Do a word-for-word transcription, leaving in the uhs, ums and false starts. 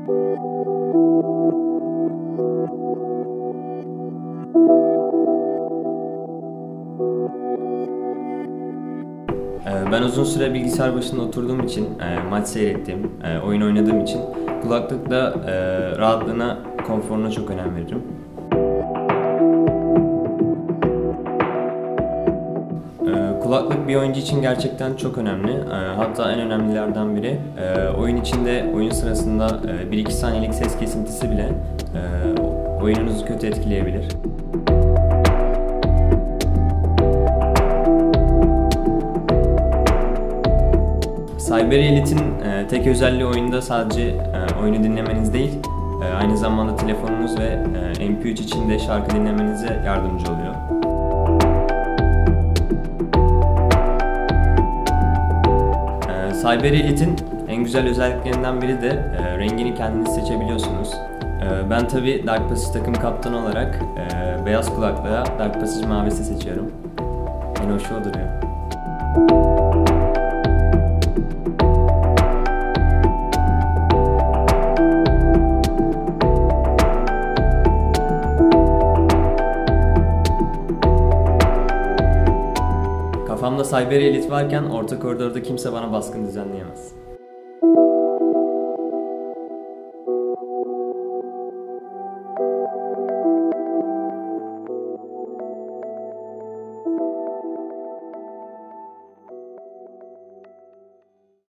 Ben uzun süre bilgisayar başında oturduğum için, maç seyrettiğim, oyun oynadığım için kulaklıkla rahatlığına, konforuna çok önem veririm. Kulaklık bir oyuncu için gerçekten çok önemli. Hatta en önemlilerden biri. Oyun içinde, oyun sırasında bir iki saniyelik ses kesintisi bile oyununuzu kötü etkileyebilir. Cyber Elite'in e, tek özelliği oyunda sadece e, oyunu dinlemeniz değil, e, aynı zamanda telefonunuz ve e, M P üç için de şarkı dinlemenize yardımcı oluyor. E, Cyber Elite'in en güzel özelliklerinden biri de e, rengini kendiniz seçebiliyorsunuz. E, ben tabi Dark Passage takım kaptanı olarak e, beyaz kulaklığa Dark Passage mavisi seçiyorum. En hoşu o duruyor. Kafamda Cyber Elite varken orta koridorda kimse bana baskın düzenleyemez.